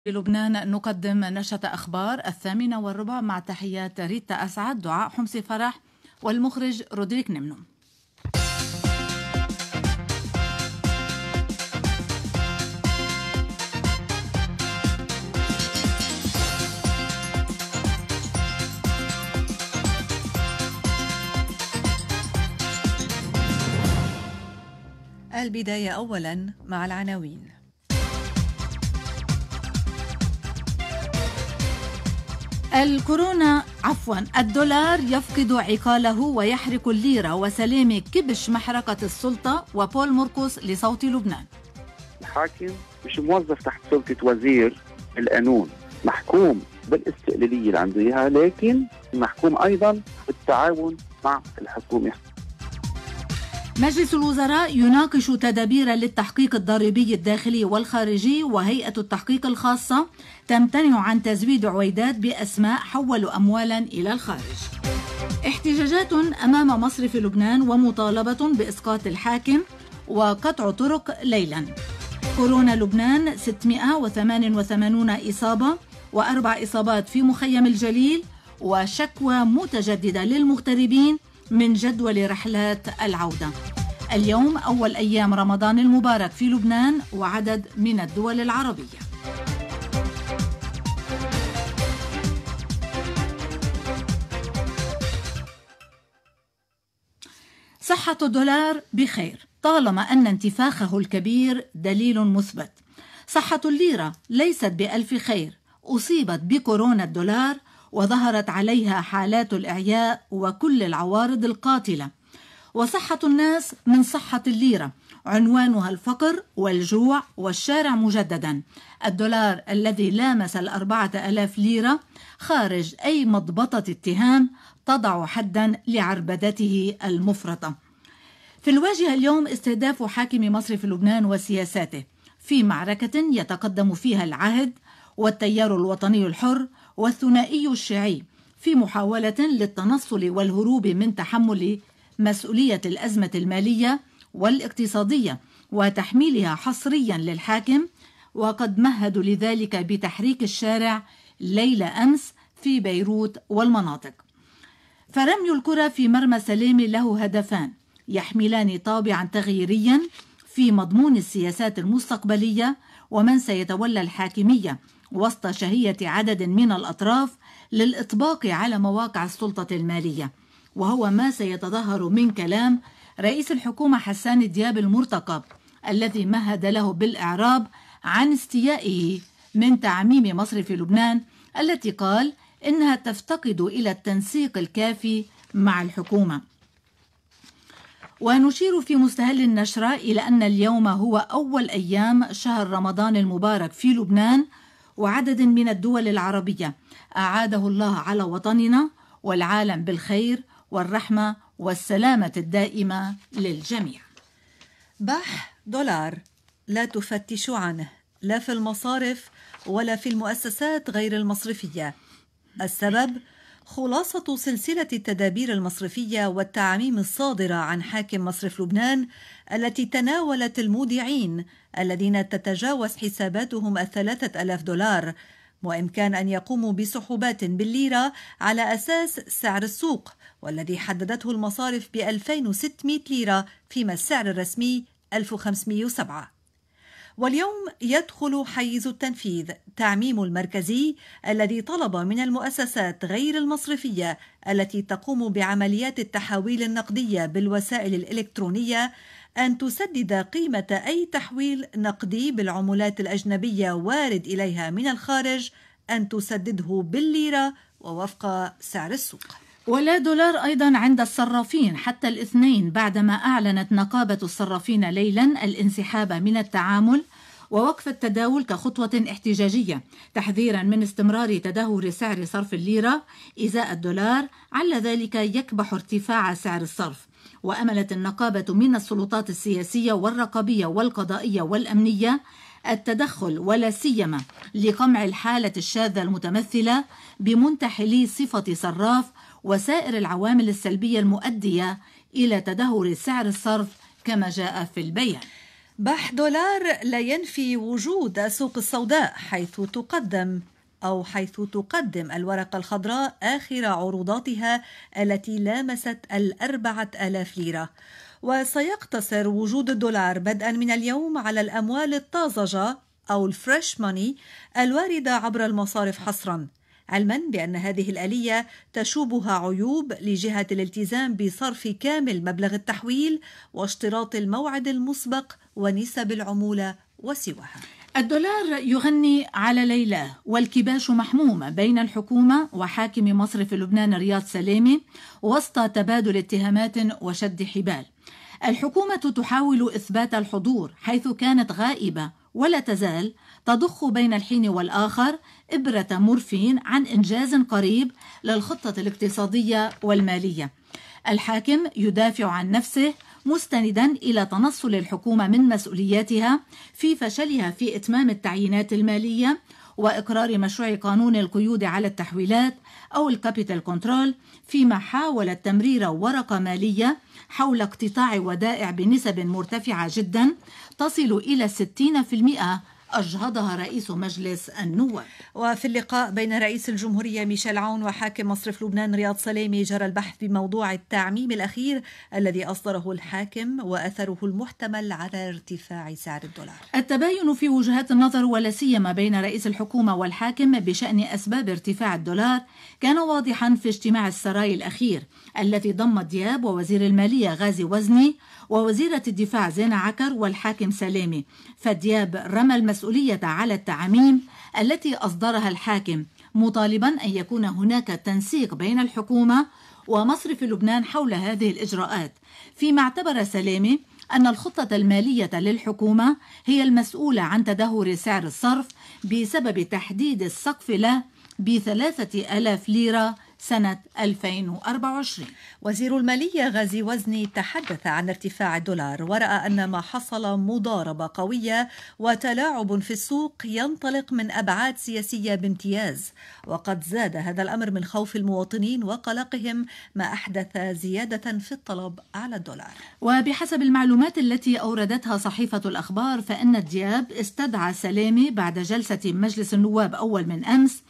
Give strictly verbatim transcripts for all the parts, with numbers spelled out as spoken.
بلبنان نقدم نشرة أخبار الثامنة والربع مع تحيات ريتا أسعد، دعاء حمصي فرح، والمخرج رودريك نمنو. البداية أولاً مع العناوين. الكورونا عفوا الدولار يفقد عقاله ويحرق الليرة، وسلامة كبش محرقة السلطة، وبول مرقس لصوت لبنان. الحاكم مش موظف تحت سلطة وزير القانون، محكوم بالاستقلالية اللي عنده إياها، لكن محكوم أيضا بالتعاون مع الحكومة. مجلس الوزراء يناقش تدابير للتحقيق الضريبي الداخلي والخارجي، وهيئة التحقيق الخاصة تمتنع عن تزويد عويدات بأسماء حولوا أموالا إلى الخارج. احتجاجات أمام مصرف لبنان ومطالبة بإسقاط الحاكم وقطع طرق ليلا. كورونا لبنان ستمائة وثمانية وثمانين إصابة وأربع إصابات في مخيم الجليل، وشكوى متجددة للمغتربين من جدول رحلات العودة. اليوم أول أيام رمضان المبارك في لبنان وعدد من الدول العربية. صحة الدولار بخير طالما أن انتفاخه الكبير دليل مثبت. صحة الليرة ليست بألف خير، أصيبت بكورونا الدولار وظهرت عليها حالات الإعياء وكل العوارض القاتلة. وصحة الناس من صحة الليرة، عنوانها الفقر والجوع والشارع مجددا. الدولار الذي لامس الأربعة ألاف ليرة خارج أي مضبطة اتهام تضع حدا لعربدته المفرطة. في الواجهة اليوم استهداف حاكم مصرف لبنان وسياساته في معركة يتقدم فيها العهد والتيار الوطني الحر والثنائي الشيعي في محاولة للتنصل والهروب من تحمل مسؤولية الأزمة المالية والاقتصادية وتحميلها حصريا للحاكم، وقد مهدوا لذلك بتحريك الشارع ليلة أمس في بيروت والمناطق. فرمي الكرة في مرمى سلامة له هدفان يحملان طابعا تغييريا في مضمون السياسات المستقبلية ومن سيتولى الحاكمية وسط شهية عدد من الأطراف للإطباق على مواقع السلطة المالية، وهو ما سيتظاهر من كلام رئيس الحكومة حسان دياب المرتقب الذي مهد له بالإعراب عن استيائه من تعميم مصرف لبنان التي قال إنها تفتقد إلى التنسيق الكافي مع الحكومة. ونشير في مستهل النشرة إلى أن اليوم هو أول أيام شهر رمضان المبارك في لبنان وعدد من الدول العربية، أعاده الله على وطننا والعالم بالخير والرحمة والسلامة الدائمة للجميع. بح دولار لا تفتشوا عنه لا في المصارف ولا في المؤسسات غير المصرفية. السبب خلاصة سلسلة التدابير المصرفية والتعميم الصادرة عن حاكم مصرف لبنان التي تناولت المودعين الذين تتجاوز حساباتهم الثلاثة ألاف دولار، وإمكان أن يقوموا بسحوبات بالليرة على أساس سعر السوق، والذي حددته المصارف ب ألفين وستمائة ليرة فيما السعر الرسمي ألف وخمسمائة وسبعة. واليوم يدخل حيز التنفيذ تعميم المركزي الذي طلب من المؤسسات غير المصرفية التي تقوم بعمليات التحويل النقدية بالوسائل الإلكترونية أن تسدد قيمة أي تحويل نقدي بالعملات الأجنبية وارد إليها من الخارج أن تسدده بالليرة ووفق سعر السوق. ولا دولار أيضا عند الصرافين حتى الاثنين، بعدما أعلنت نقابة الصرافين ليلا الانسحاب من التعامل ووقف التداول كخطوة احتجاجية تحذيرا من استمرار تدهور سعر صرف الليرة إزاء الدولار، على ذلك يكبح ارتفاع سعر الصرف. وأملت النقابة من السلطات السياسية والرقابية والقضائية والأمنية التدخل، ولا سيما لقمع الحالة الشاذة المتمثلة بمنتحلي صفة صراف وسائر العوامل السلبية المؤدية إلى تدهور سعر الصرف كما جاء في البيان. بح دولار لا ينفي وجود السوق السوداء حيث تقدم أو حيث تقدم الورقة الخضراء آخر عروضاتها التي لامست الأربعة آلاف ليرة. وسيقتصر وجود الدولار بدءا من اليوم على الأموال الطازجة أو الفريش ماني الواردة عبر المصارف حصرا، علما بأن هذه الآلية تشوبها عيوب لجهة الالتزام بصرف كامل مبلغ التحويل واشتراط الموعد المسبق ونسب العمولة وسواها. الدولار يغني على ليلاه والكباش محمومة بين الحكومة وحاكم مصرف لبنان رياض سلامة وسط تبادل اتهامات وشد حبال. الحكومة تحاول إثبات الحضور حيث كانت غائبة ولا تزال تضخ بين الحين والآخر إبرة مورفين عن إنجاز قريب للخطة الاقتصادية والمالية. الحاكم يدافع عن نفسه مستندا إلى تنصل الحكومة من مسؤولياتها في فشلها في إتمام التعيينات المالية وإقرار مشروع قانون القيود على التحويلات أو الكابيتال كنترول، فيما حاولت تمرير ورقة مالية حول اقتطاع ودائع بنسب مرتفعة جدا تصل إلى ستين بالمئة أجهضها رئيس مجلس النواب. وفي اللقاء بين رئيس الجمهورية ميشيل عون وحاكم مصرف لبنان رياض سلامة جرى البحث بموضوع التعميم الأخير الذي أصدره الحاكم وأثره المحتمل على ارتفاع سعر الدولار. التباين في وجهات النظر ولا سيما بين رئيس الحكومة والحاكم بشأن أسباب ارتفاع الدولار كان واضحا في اجتماع السراي الأخير الذي ضم دياب ووزير المالية غازي وزني ووزيرة الدفاع زينة عكر والحاكم سلامة. فدياب رمى المسؤولية على التعميم التي أصدرها الحاكم مطالبا أن يكون هناك تنسيق بين الحكومة ومصرف لبنان حول هذه الإجراءات، فيما اعتبر سلامة أن الخطة المالية للحكومة هي المسؤولة عن تدهور سعر الصرف بسبب تحديد السقف له بثلاثة آلاف ليرة سنة ألفين وأربعة وعشرين. وزير المالية غازي وزني تحدث عن ارتفاع الدولار ورأى أن ما حصل مضاربة قوية وتلاعب في السوق ينطلق من أبعاد سياسية بامتياز، وقد زاد هذا الأمر من خوف المواطنين وقلقهم ما أحدث زيادة في الطلب على الدولار. وبحسب المعلومات التي أوردتها صحيفة الأخبار فإن دياب استدعى سلامة بعد جلسة مجلس النواب أول من أمس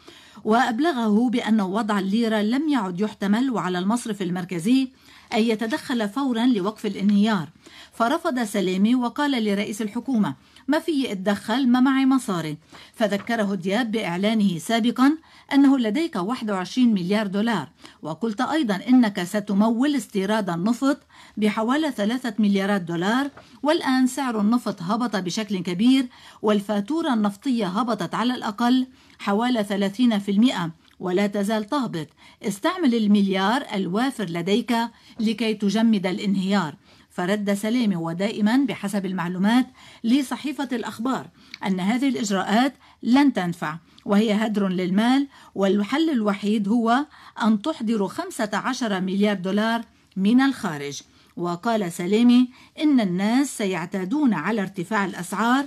وأبلغه بأن وضع الليرة لم يعد يحتمل وعلى المصرف المركزي أن يتدخل فورا لوقف الانهيار. فرفض سلامة وقال لرئيس الحكومة ما في اتدخل ما معي مصاري. فذكره دياب بإعلانه سابقا أنه لديك واحد وعشرين مليار دولار، وقلت أيضا أنك ستمول استيراد النفط بحوالي ثلاثة مليارات دولار، والآن سعر النفط هبط بشكل كبير والفاتورة النفطية هبطت على الأقل حوالي ثلاثين بالمئة ولا تزال تهبط. استعمل المليار الوافر لديك لكي تجمد الانهيار. فرد سلامة ودائما بحسب المعلومات لصحيفة الأخبار أن هذه الإجراءات لن تنفع وهي هدر للمال، والحل الوحيد هو أن تحضر خمسة عشر مليار دولار من الخارج. وقال سلامة إن الناس سيعتادون على ارتفاع الأسعار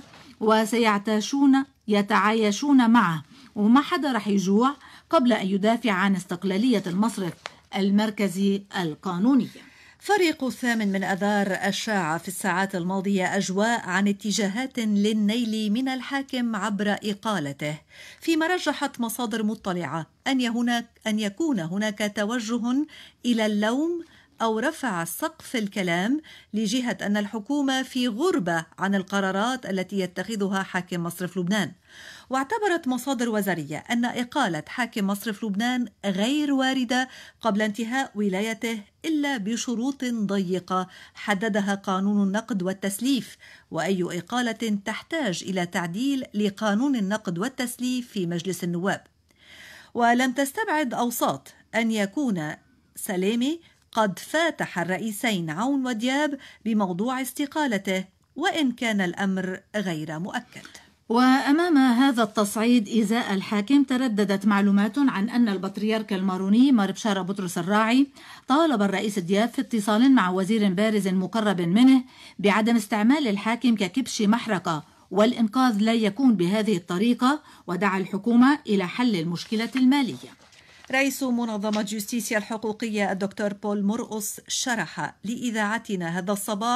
وسيعتاشون يتعايشون معه وما حدا رح يجوع قبل أن يدافع عن استقلالية المصرف المركزي القانونية. فريق الثامن من أذار أشاع في الساعات الماضية أجواء عن اتجاهات للنيل من الحاكم عبر إقالته، فيما رجحت مصادر مطلعة أن هناك أن يكون هناك توجه إلى اللوم أو رفع سقف الكلام لجهة أن الحكومة في غربة عن القرارات التي يتخذها حاكم مصرف لبنان. واعتبرت مصادر وزارية أن إقالة حاكم مصرف لبنان غير واردة قبل انتهاء ولايته إلا بشروط ضيقة حددها قانون النقد والتسليف، وأي إقالة تحتاج إلى تعديل لقانون النقد والتسليف في مجلس النواب. ولم تستبعد أوساط أن يكون سلامة قد فاتح الرئيسين عون ودياب بموضوع استقالته، وإن كان الأمر غير مؤكد. وأمام هذا التصعيد إزاء الحاكم ترددت معلومات عن أن البطريرك الماروني مار بشارة بطرس الراعي طالب الرئيس دياب في اتصال مع وزير بارز مقرب منه بعدم استعمال الحاكم ككبش محرقة، والإنقاذ لا يكون بهذه الطريقة، ودعا الحكومة إلى حل المشكلة المالية. رئيس منظمة جوستيسيا الحقوقية الدكتور بول مرقص شرح لإذاعتنا هذا الصباح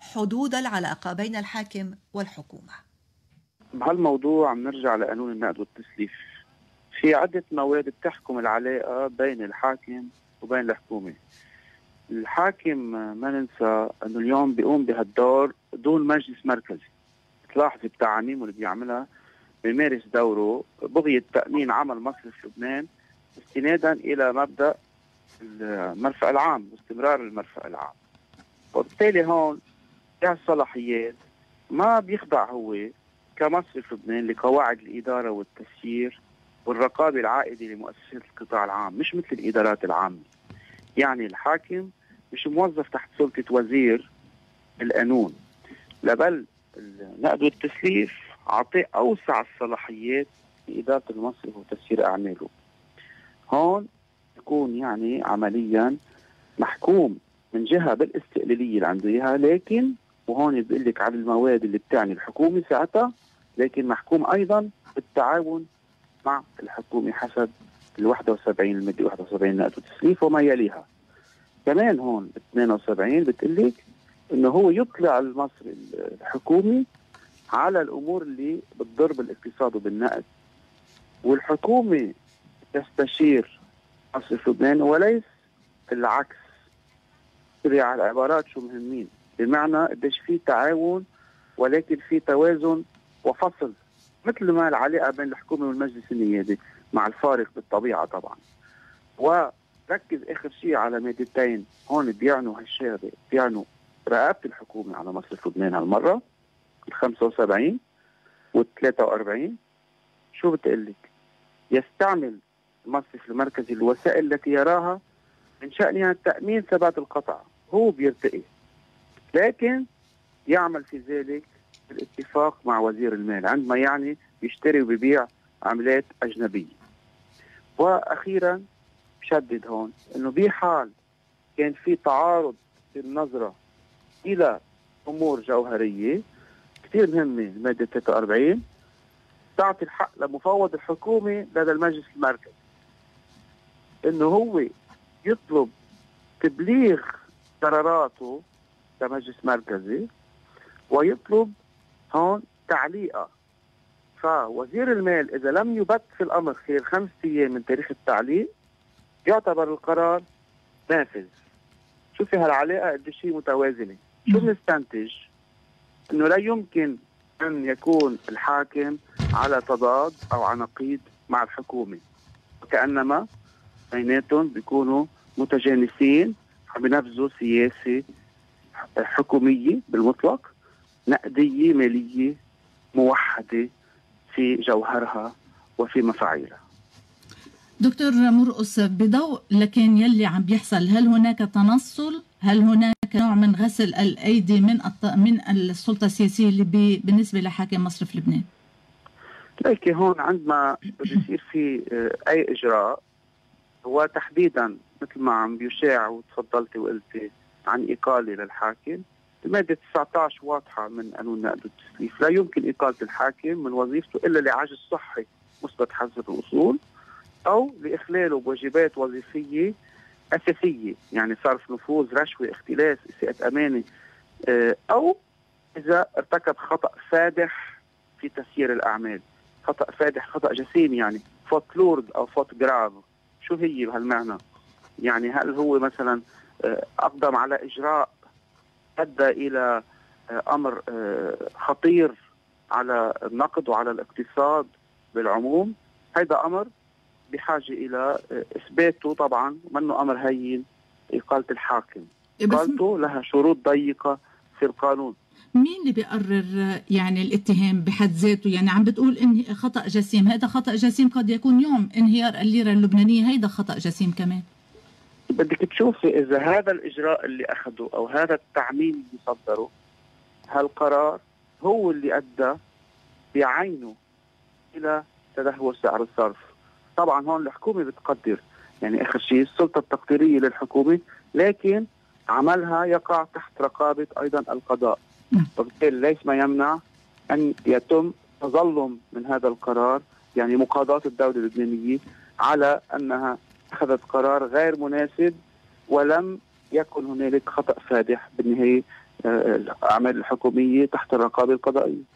حدود العلاقة بين الحاكم والحكومة. بهالموضوع عم نرجع لقانون النقد والتسليف. في عدة مواد بتحكم العلاقة بين الحاكم وبين الحكومة. الحاكم ما ننسى أنه اليوم بيقوم بهالدور دون مجلس مركزي. تلاحظي بتعاميمه اللي بيعملها بيمارس دوره بغية تأمين عمل مصرف لبنان استنادا إلى مبدأ المرفأ العام واستمرار المرفأ العام. وبالتالي هون الصلاحيات ما بيخضع هو كمصرف لبنان لقواعد الإدارة والتسيير والرقابة العائدة لمؤسسات القطاع العام، مش مثل الإدارات العامة. يعني الحاكم مش موظف تحت سلطة وزير القانون، لا بل النقد والتسليف عطيه أوسع الصلاحيات لإدارة المصرف وتسيير أعماله. هون يكون يعني عمليا محكوم من جهة بالاستقلالية اللي عنده إياها، لكن وهون بيقول لك على المواد اللي بتعني الحكومة ساعتها، لكن محكوم أيضا بالتعاون مع الحكومة حسب ال واحد وسبعين المادة واحد وسبعين نقد وتسليف وما يليها. كمان هون اثنين وسبعين بتقول لك إنه هو يطلع المصري الحكومي على الأمور اللي بتضر بالاقتصاد وبالنقد، والحكومة تستشير مصرف لبنان وليس العكس. على العبارات شو مهمين، بمعنى قديش في تعاون ولكن في توازن وفصل، مثل ما العلاقة بين الحكومة والمجلس النيابي مع الفارق بالطبيعة طبعا. وركز آخر شيء على مادتين هون بيعنوا هالشغلة، بيعنوا رقابة الحكومة على مصرف لبنان هالمرة، ال خمسة وسبعين وال ثلاثة وأربعين. شو بتقلك؟ يستعمل المصرف المركزي الوسائل التي يراها من شأنها تأمين ثبات القطع، هو بيرتقي، لكن يعمل في ذلك بالاتفاق مع وزير المال عندما يعني بيشتري وبيبيع عملات أجنبية. وأخيرا بشدد هون أنه بحال كان في تعارض في النظرة إلى أمور جوهرية كثير مهمة، المادة ثلاثة وأربعين تعطي الحق لمفوض الحكومة لدى المجلس المركزي أنه هو يطلب تبليغ قراراته كمجلس مركزي ويطلب هون تعليقه. فوزير المال إذا لم يبت في الأمر خلال خمسة أيام من تاريخ التعليق يعتبر القرار نافذ. شوفي هالعلاقة قد شيء متوازنة. شو بنستنتج؟ إنه لا يمكن أن يكون الحاكم على تضاد أو على نقيض مع الحكومة، وكأنما بيناتهم بيكونوا متجانسين عم ينفذوا سياسة حكومية بالمطلق، نقدية مالية موحدة في جوهرها وفي مفاعيلها. دكتور مرقص، بضوء لكن يلي عم بيحصل، هل هناك تنصل؟ هل هناك نوع من غسل الأيدي من من السلطة السياسية اللي بالنسبة لحاكم مصرف لبنان؟ لكن هون عندما بده يصير في أي إجراء، هو تحديدا مثل ما عم بيشاع وتفضلتي وقلتي عن إقالة للحاكم، المادة تسعة عشر واضحة من قانون النقد والتسليف، لا يمكن إقالة الحاكم من وظيفته إلا لعجز صحي مثبت حسب الأصول، أو لإخلاله بواجبات وظيفية أساسية، يعني صرف نفوذ، رشوة، اختلاس، إساءة أمانة، أو إذا ارتكب خطأ فادح في تسيير الأعمال. خطأ فادح، خطأ جسيم، يعني فوت لورد أو فوت جراف. شو هي بهالمعنى؟ يعني هل هو مثلا أقدم على إجراء أدى إلى أمر خطير على النقد وعلى الاقتصاد بالعموم؟ هذا أمر بحاجة إلى إثباته طبعا، منه أمر هين. إقالة الحاكم إقالته لها شروط ضيقة في القانون. مين اللي بيقرر يعني الاتهام بحد ذاته؟ يعني عم بتقول إن خطأ جسيم، هذا خطأ جسيم قد يكون يوم انهيار الليرة اللبنانية، هيدا خطأ جسيم كمان. بدك تشوفي إذا هذا الإجراء اللي أخده أو هذا التعميم اللي صدره، هالقرار هو اللي أدى بعينه إلى تدهور سعر الصرف. طبعا هون الحكومة بتقدر، يعني آخر شيء السلطة التقديرية للحكومة، لكن عملها يقع تحت رقابة أيضا القضاء، وبالتالي ليس ما يمنع أن يتم تظلم من هذا القرار، يعني مقاضاة الدولة اللبنانية على أنها أخذت قرار غير مناسب ولم يكن هنالك خطأ فادح بالنهاية الأعمال الحكومية تحت الرقابة القضائية.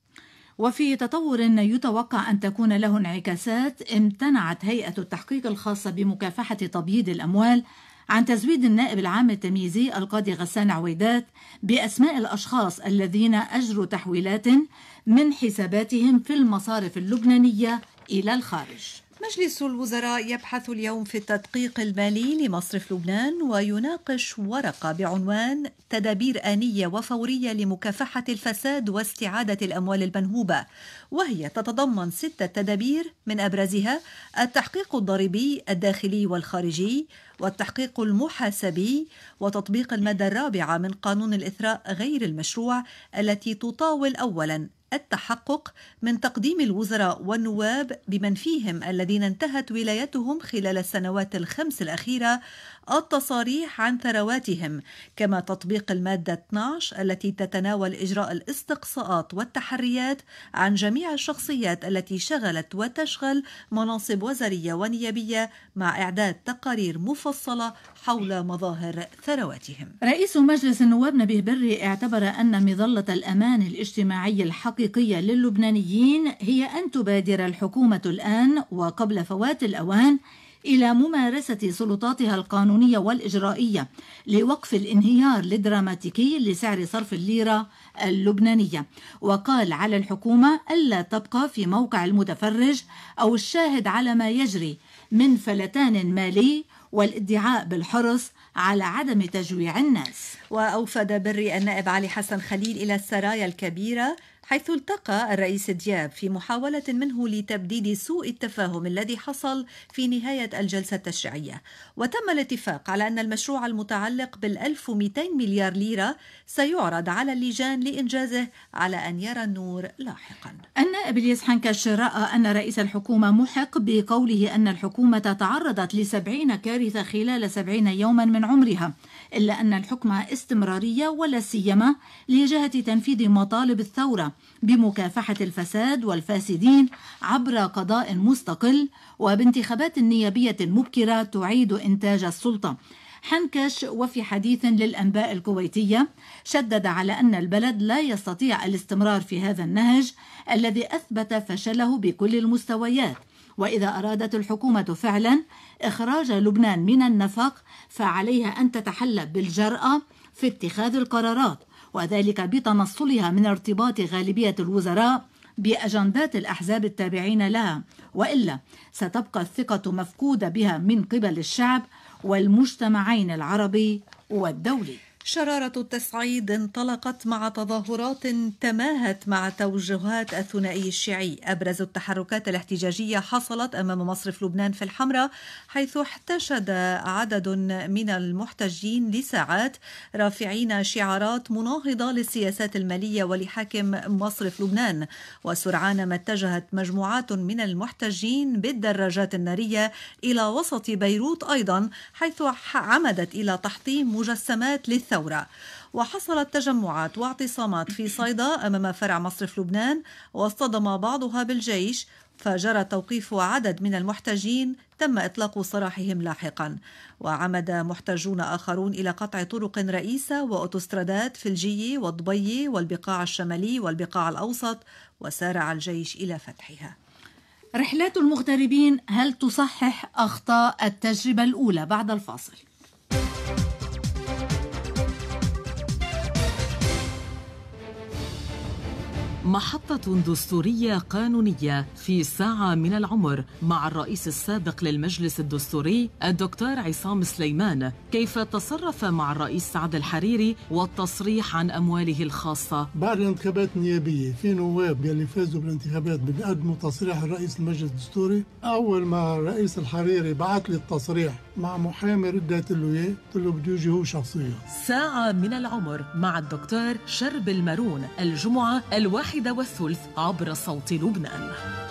وفي تطور يتوقع أن تكون له انعكاسات، امتنعت هيئة التحقيق الخاصة بمكافحة تبييض الأموال عن تزويد النائب العام التمييزي القاضي غسان عويدات بأسماء الأشخاص الذين أجروا تحويلات من حساباتهم في المصارف اللبنانية إلى الخارج. مجلس الوزراء يبحث اليوم في التدقيق المالي لمصرف لبنان ويناقش ورقة بعنوان تدابير آنية وفورية لمكافحة الفساد واستعادة الأموال المنهوبة، وهي تتضمن ستة تدابير من أبرزها التحقيق الضريبي الداخلي والخارجي، والتحقيق المحاسبي، وتطبيق المادة الرابعة من قانون الإثراء غير المشروع التي تطاول أولاً التحقق من تقديم الوزراء والنواب بمن فيهم الذين انتهت ولايتهم خلال السنوات الخمس الأخيرة التصاريح عن ثرواتهم، كما تطبيق المادة اثني عشر التي تتناول إجراء الاستقصاءات والتحريات عن جميع الشخصيات التي شغلت وتشغل مناصب وزارية ونيابية، مع إعداد تقارير مفصلة حول مظاهر ثرواتهم. رئيس مجلس النواب نبيه بري اعتبر أن مظلة الأمان الاجتماعي الحقيقية للبنانيين هي أن تبادر الحكومة الآن وقبل فوات الأوان إلى ممارسة سلطاتها القانونية والإجرائية لوقف الانهيار الدراماتيكي لسعر صرف الليرة اللبنانية، وقال على الحكومة ألا تبقى في موقع المتفرج أو الشاهد على ما يجري من فلتان مالي والادعاء بالحرص على عدم تجويع الناس. وأوفد بري النائب علي حسن خليل إلى السرايا الكبيرة، حيث التقى الرئيس دياب في محاولة منه لتبديد سوء التفاهم الذي حصل في نهاية الجلسة التشريعية، وتم الاتفاق على أن المشروع المتعلق بالألف ومئتين مليار ليرة سيعرض على اللجان لإنجازه على أن يرى النور لاحقا. النائب الياس حنكش رأى أن رئيس الحكومة محق بقوله أن الحكومة تعرضت لسبعين كارثة خلال سبعين يوما من عمرها، إلا أن الحكم استمرارية ولا سيما لجهة تنفيذ مطالب الثورة بمكافحة الفساد والفاسدين عبر قضاء مستقل وبانتخابات نيابية مبكرة تعيد إنتاج السلطة. حنكش وفي حديث للأنباء الكويتية شدد على أن البلد لا يستطيع الاستمرار في هذا النهج الذي أثبت فشله بكل المستويات، وإذا أرادت الحكومة فعلا إخراج لبنان من النفق فعليها أن تتحلى بالجرأة في اتخاذ القرارات، وذلك بتنصلها من ارتباط غالبية الوزراء بأجندات الأحزاب التابعين لها، وإلا ستبقى الثقة مفقودة بها من قبل الشعب والمجتمعين العربي والدولي. شرارة التصعيد انطلقت مع تظاهرات تماهت مع توجهات الثنائي الشيعي. أبرز التحركات الاحتجاجية حصلت أمام مصرف لبنان في الحمراء، حيث احتشد عدد من المحتجين لساعات رافعين شعارات مناهضة للسياسات المالية ولحاكم مصرف لبنان، وسرعان ما اتجهت مجموعات من المحتجين بالدراجات النارية إلى وسط بيروت أيضا، حيث عمدت إلى تحطيم مجسمات للثورة. وحصلت تجمعات واعتصامات في صيدا أمام فرع مصرف لبنان، واصطدم بعضها بالجيش، فجرى توقيف عدد من المحتجين تم إطلاق سراحهم لاحقا. وعمد محتجون آخرون إلى قطع طرق رئيسة وأوتوسترادات في الجية والضبية والبقاع الشمالي والبقاع الأوسط، وسارع الجيش إلى فتحها. رحلات المغتربين هل تصحح أخطاء التجربة الأولى؟ بعد الفاصل. محطة دستورية قانونية في ساعة من العمر مع الرئيس السابق للمجلس الدستوري الدكتور عصام سليمان، كيف تصرف مع الرئيس سعد الحريري والتصريح عن أمواله الخاصة. بعد الانتخابات النيابية في نواب يلي فازوا بالانتخابات بيقدموا تصريح الرئيس المجلس الدستوري. أول ما الرئيس الحريري بعث لي التصريح مع محامي رديت له إياه، قلت له بده يجي هو شخصيا. ساعة من العمر مع الدكتور شرب المارون الجمعة الواحدة والثلث عبر صوت لبنان.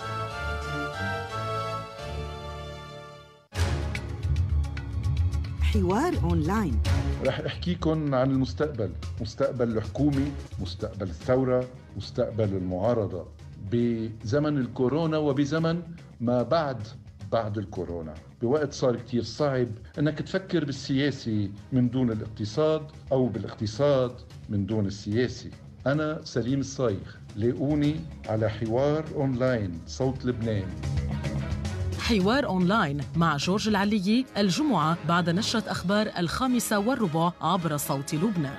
حوار أونلاين. رح أحكيكم عن المستقبل، مستقبل الحكومة، مستقبل الثورة، مستقبل المعارضة بزمن الكورونا وبزمن ما بعد بعد الكورونا، بوقت صار كتير صعب انك تفكر بالسياسي من دون الاقتصاد او بالاقتصاد من دون السياسي. انا سليم الصايغ، لاقوني على حوار اونلاين صوت لبنان. حوار أونلاين مع جورج العليي الجمعة بعد نشرة أخبار الخامسة والربع عبر صوت لبنان.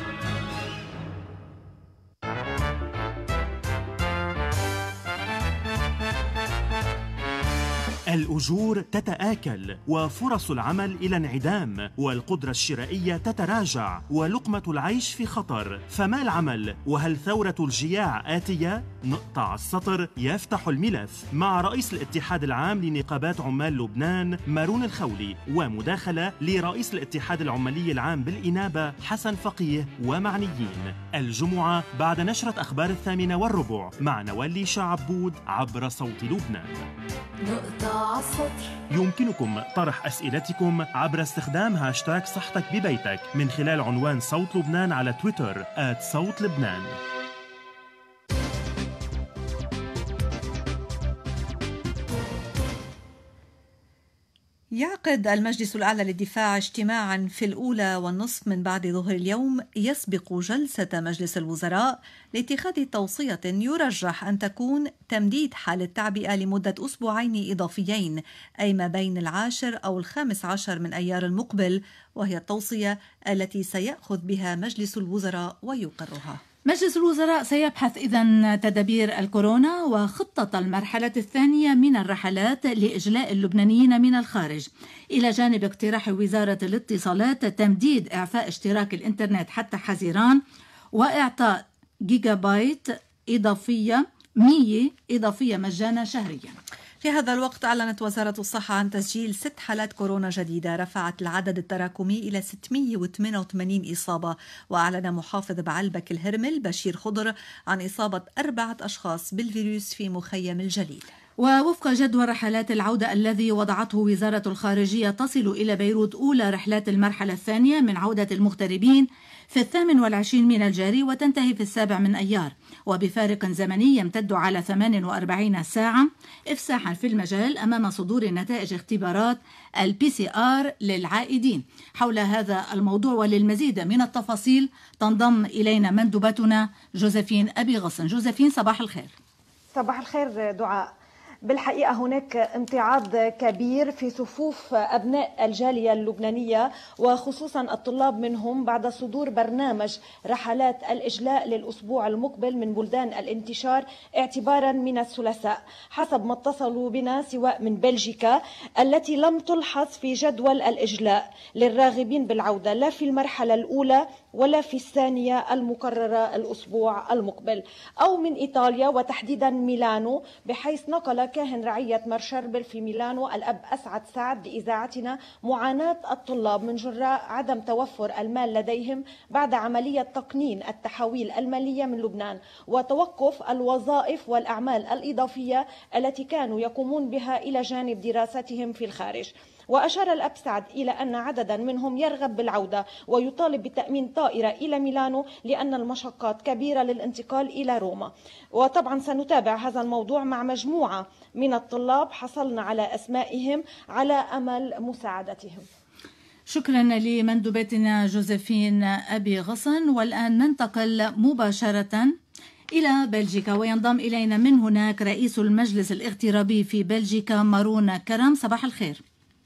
الأجور تتآكل وفرص العمل إلى انعدام والقدرة الشرائية تتراجع ولقمة العيش في خطر، فما العمل؟ وهل ثورة الجياع آتية؟ نقطع السطر يفتح الملف مع رئيس الاتحاد العام لنقابات عمال لبنان مارون الخولي، ومداخلة لرئيس الاتحاد العمالي العام بالإنابة حسن فقيه ومعنيين. الجمعة بعد نشرة أخبار الثامنة والربع مع نوال شعبود عبر صوت لبنان. نقطع السطر. يمكنكم طرح أسئلتكم عبر استخدام هاشتاغ صحتك ببيتك من خلال عنوان صوت لبنان على تويتر آت صوت لبنان. يعقد المجلس الأعلى للدفاع اجتماعا في الأولى والنصف من بعد ظهر اليوم يسبق جلسة مجلس الوزراء لاتخاذ توصية يرجح أن تكون تمديد حالة التعبئة لمدة أسبوعين إضافيين، أي ما بين العاشر أو الخامس عشر من أيار المقبل، وهي التوصية التي سيأخذ بها مجلس الوزراء ويقرها. مجلس الوزراء سيبحث إذن تدابير الكورونا وخطة المرحلة الثانية من الرحلات لإجلاء اللبنانيين من الخارج، إلى جانب اقتراح وزارة الاتصالات تمديد إعفاء اشتراك الإنترنت حتى حزيران وإعطاء جيجا بايت إضافية مية إضافية مجانا شهريا. في هذا الوقت أعلنت وزارة الصحة عن تسجيل ست حالات كورونا جديدة، رفعت العدد التراكمي إلى ستمئة وثمانية وثمانين إصابة. وأعلن محافظ بعلبك الهرمل بشير خضر عن إصابة أربعة أشخاص بالفيروس في مخيم الجليل. ووفق جدول رحلات العودة الذي وضعته وزارة الخارجية، تصل إلى بيروت أولى رحلات المرحلة الثانية من عودة المغتربين في الثامن والعشرين من الجاري وتنتهي في السابع من أيار، وبفارق زمني يمتد على ثمان وأربعين ساعة، إفساحا في المجال أمام صدور نتائج اختبارات البي سي آر للعائدين. حول هذا الموضوع وللمزيد من التفاصيل تنضم إلينا مندوبتنا جوزيفين أبي غصن. جوزيفين، صباح الخير. صباح الخير دعاء. بالحقيقة هناك امتعاض كبير في صفوف أبناء الجالية اللبنانية وخصوصا الطلاب منهم بعد صدور برنامج رحلات الإجلاء للأسبوع المقبل من بلدان الانتشار اعتبارا من الثلاثاء، حسب ما اتصلوا بنا سواء من بلجيكا التي لم تلحظ في جدول الإجلاء للراغبين بالعودة لا في المرحلة الأولى ولا في الثانية المقررة الأسبوع المقبل، أو من إيطاليا وتحديدا ميلانو، بحيث نقل كاهن رعية مرشربل في ميلانو الأب أسعد سعد بإذاعتنا معاناة الطلاب من جراء عدم توفر المال لديهم بعد عملية تقنين التحويل المالية من لبنان وتوقف الوظائف والأعمال الإضافية التي كانوا يقومون بها إلى جانب دراستهم في الخارج. وأشار الأب سعد إلى أن عددا منهم يرغب بالعودة ويطالب بتأمين طائرة إلى ميلانو لأن المشقات كبيرة للانتقال إلى روما. وطبعا سنتابع هذا الموضوع مع مجموعة من الطلاب حصلنا على أسمائهم على أمل مساعدتهم. شكرا لمندوبتنا جوزيفين أبي غصن. والآن ننتقل مباشرة إلى بلجيكا، وينضم إلينا من هناك رئيس المجلس الاغترابي في بلجيكا مارون كرم. صباح الخير.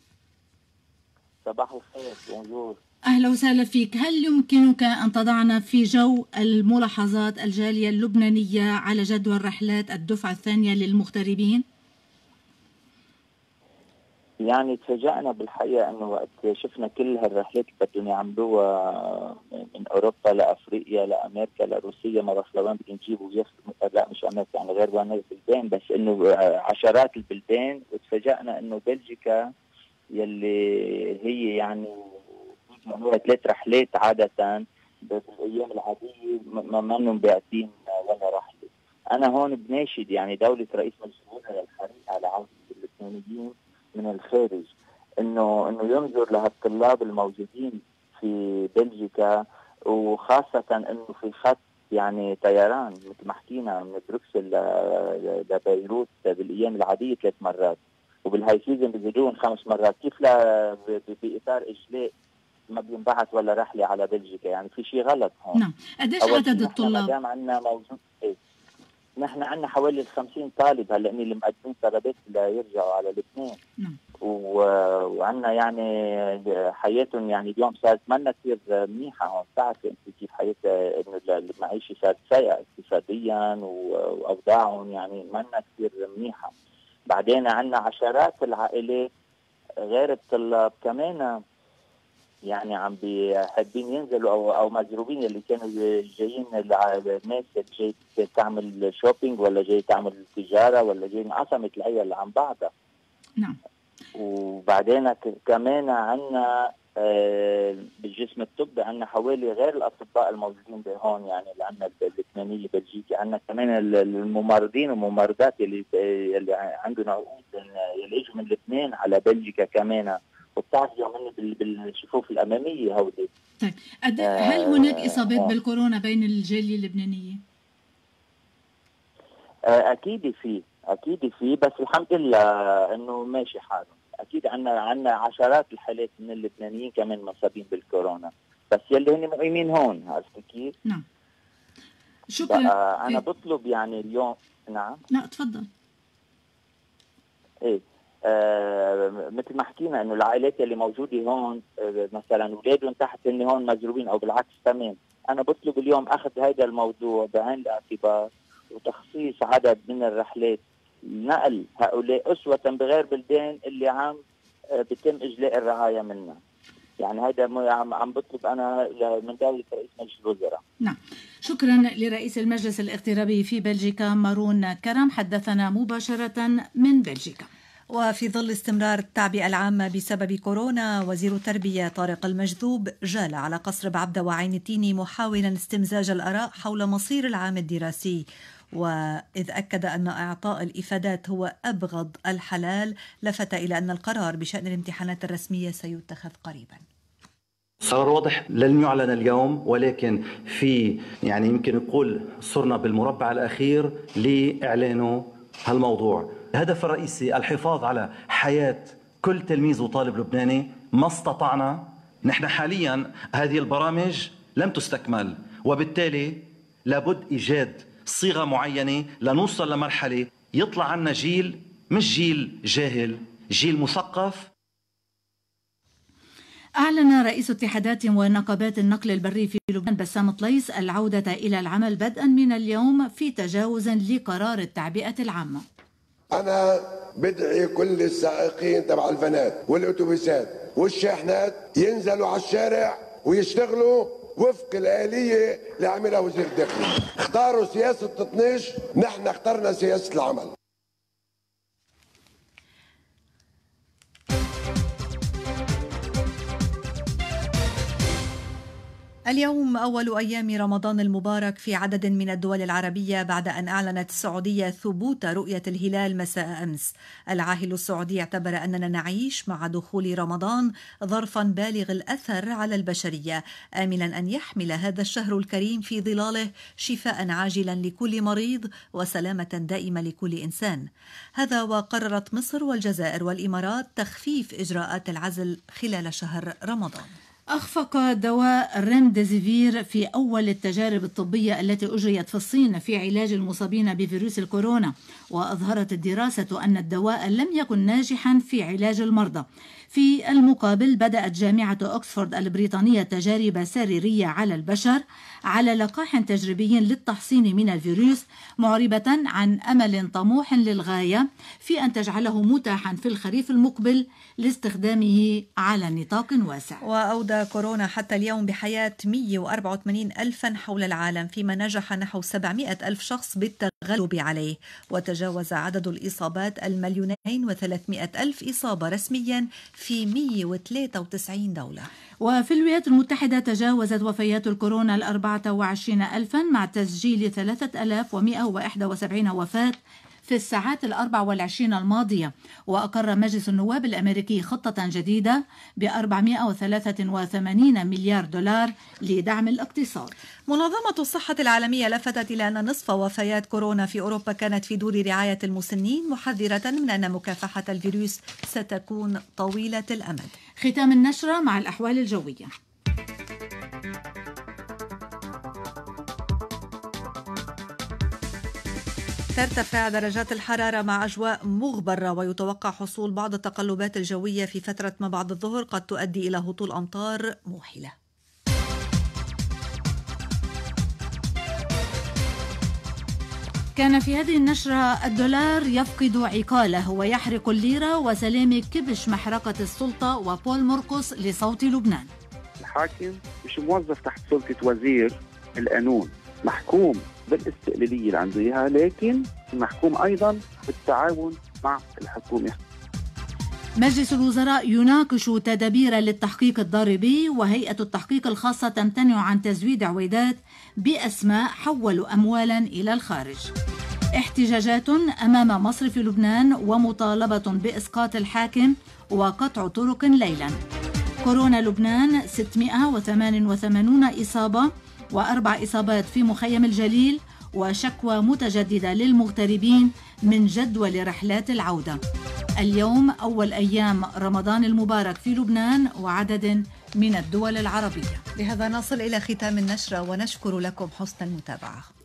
صباح الخير. بونجور. أهلا وسهلا فيك. هل يمكنك أن تضعنا في جو الملاحظات الجالية اللبنانية على جدول رحلات الدفعة الثانية للمغتربين؟ يعني تفاجأنا بالحقيقة أنه وقت شفنا كل هالرحلات اللي بدهم يعملوها من أوروبا لأفريقيا لأمريكا لروسيا، ما بعرف لوين بدهم يجيبوا يفصلوا، لا مش أمريكا يعني غير وين البلدان، بس إنه عشرات البلدان. وتفاجأنا إنه بلجيكا يلي هي يعني ثلاث رحلات عادة بالأيام العادية ما منهم بيعطين ولا رحلة. أنا هون بناشد يعني دولة رئيس مجلس الوزراء الحريص على عودة اللبنانيين من الخارج إنه إنه ينظر لهالطلاب الموجودين في بلجيكا، وخاصة إنه في خط يعني طيران مثل ما حكينا من بروكسل لبيروت بالأيام العادية ثلاث مرات. وبالهاي سيزون بيزيدون خمس مرات، كيف لا بإطار إجلاء ما بينبعث ولا رحلة على بلجيكا؟ يعني في شيء غلط هون. نعم. قديش عدد الطلاب؟ ما دام عندنا موجود إيه؟ نحن عندنا حوالي الخمسين طالب هلا اللي مقدمين طلبات ليرجعوا على لبنان. نعم. وعندنا يعني حياتهم يعني اليوم صارت منا كثير منيحه هون، بتعرفي انت كيف حياه انه المعيشه صارت سيئه اقتصاديا واوضاعهم يعني منا كثير منيحه. بعدين عندنا عشرات العائلات غير الطلاب كمان يعني عم بيحبين ينزلوا او او مجروبين اللي كانوا جايين الناس اللي جاي تعمل شوبينج ولا جاي تعمل تجاره ولا جاي انقسمت العيال عن بعضها. نعم. وبعدين كمان عندنا آه بالجسم الطبي عندنا حوالي غير الاطباء الموجودين هون يعني اللي عندنا اللبنانيه بلجيكي، عندنا كمان الممرضين والممرضات اللي اللي عندهم عقود اللي اجوا من لبنان على بلجيكا كمان، وبتعرفوا من بالصفوف الاماميه هودي. طيب هل هناك اصابات آه بالكورونا بين الجاليه اللبنانيه؟ آه اكيد في اكيد في بس الحمد لله انه ماشي حاله. اكيد عندنا عندنا عشرات الحالات من اللبنانيين كمان مصابين بالكورونا، بس يلي هن مقيمين هون، عرفت كيف؟ نعم. شكرا. انا بطلب يعني اليوم. نعم. لا تفضل. ايه آه مثل ما حكينا انه العائلات اللي موجوده هون آه مثلا اولادهم تحت هن هون مجروبين او بالعكس تمام، انا بطلب اليوم اخذ هذا الموضوع بعين الاعتبار وتخصيص عدد من الرحلات نقل هؤلاء أسوة بغير بلدان اللي عم بيتم إجلاء الرعاية منها. يعني هذا عم عم بطلب أنا من دولة رئيس مجلس الوزراء. نعم. شكرا لرئيس المجلس الاغترابي في بلجيكا مارون كرم، حدثنا مباشرة من بلجيكا. وفي ظل استمرار التعبئة العامة بسبب كورونا، وزير التربية طارق المجذوب جال على قصر بعبدة وعين التيني محاولا استمزاج الآراء حول مصير العام الدراسي، وإذ أكد أن إعطاء الإفادات هو أبغض الحلال، لفت إلى أن القرار بشأن الامتحانات الرسمية سيتخذ قريبا. صار واضح لن يعلن اليوم، ولكن في يعني يمكن نقول صرنا بالمربع الأخير لإعلانه هالموضوع. الهدف الرئيسي الحفاظ على حياة كل تلميذ وطالب لبناني. ما استطعنا نحن حاليا، هذه البرامج لم تستكمل، وبالتالي لابد إيجاد صيغة معينة لنوصل لمرحلة يطلع عنا جيل مش جيل جاهل، جيل مثقف. أعلن رئيس اتحادات ونقابات النقل البري في لبنان بسام طليس العودة إلى العمل بدءا من اليوم في تجاوز لقرار التعبئة العامة. أنا بدعي كل السائقين تبع الفنات والأتوبيسات والشاحنات ينزلوا على الشارع ويشتغلوا وفق الآلية اللي عملها وزير الداخلية. اختاروا سياسة تطنيش، نحن اخترنا سياسة العمل. اليوم أول أيام رمضان المبارك في عدد من الدول العربية بعد أن أعلنت السعودية ثبوت رؤية الهلال مساء أمس. العاهل السعودي اعتبر أننا نعيش مع دخول رمضان ظرفا بالغ الأثر على البشرية، آملا أن يحمل هذا الشهر الكريم في ظلاله شفاء عاجلا لكل مريض وسلامة دائمة لكل إنسان. هذا وقررت مصر والجزائر والإمارات تخفيف إجراءات العزل خلال شهر رمضان. أخفق دواء ريمديزيفير في أول التجارب الطبية التي أجريت في الصين في علاج المصابين بفيروس الكورونا، وأظهرت الدراسة أن الدواء لم يكن ناجحا في علاج المرضى. في المقابل بدأت جامعة أكسفورد البريطانية تجارب سريرية على البشر على لقاح تجريبي للتحصين من الفيروس، معربة عن أمل طموح للغاية في أن تجعله متاحا في الخريف المقبل لاستخدامه على نطاق واسع. وأودى كورونا حتى اليوم بحياة مئة وأربعة وثمانين ألفا حول العالم، فيما نجح نحو سبعمئة ألف شخص بالتغلب عليه، وتجاوز عدد الإصابات المليونين وثلاثمئة ألف إصابة رسميا في مئة وثلاثة وتسعين دولة. وفي الولايات المتحدة تجاوزت وفيات الكورونا الأربعة وعشرين ألفا مع تسجيل ثلاثة آلاف ومئة وواحد وسبعين وفاة في الساعات الأربع والعشرين الماضية، وأقر مجلس النواب الأمريكي خطة جديدة ب أربعمائة وثلاثة وثمانين مليار دولار لدعم الاقتصاد. منظمة الصحة العالمية لفتت إلى أن نصف وفيات كورونا في أوروبا كانت في دور رعاية المسنين، محذرة من أن مكافحة الفيروس ستكون طويلة الأمد. ختام النشرة مع الأحوال الجوية. ترتفع درجات الحرارة مع أجواء مغبرة، ويتوقع حصول بعض التقلبات الجوية في فترة ما بعد الظهر قد تؤدي إلى هطول أمطار موحلة. كان في هذه النشرة: الدولار يفقد عقاله ويحرق الليرة، وسلامي كبش محرقة السلطة، وبول مرقس لصوت لبنان. الحاكم مش موظف تحت سلطة وزير القانون، محكوم بالاستقلالية اللي عنده إياها، لكن محكوم أيضا بالتعاون مع الحكومة. مجلس الوزراء يناقش تدابير للتحقيق الضريبي، وهيئة التحقيق الخاصة تمتنع عن تزويد عويدات بأسماء حولوا أموالا إلى الخارج. احتجاجات أمام مصرف لبنان ومطالبة بإسقاط الحاكم وقطع طرق ليلا. كورونا لبنان ستمائة وثمانية وثمانين إصابة وأربع إصابات في مخيم الجليل، وشكوى متجددة للمغتربين من جدول رحلات العودة. اليوم أول أيام رمضان المبارك في لبنان وعدد من الدول العربية. بهذا نصل إلى ختام النشرة، ونشكر لكم حسن المتابعة.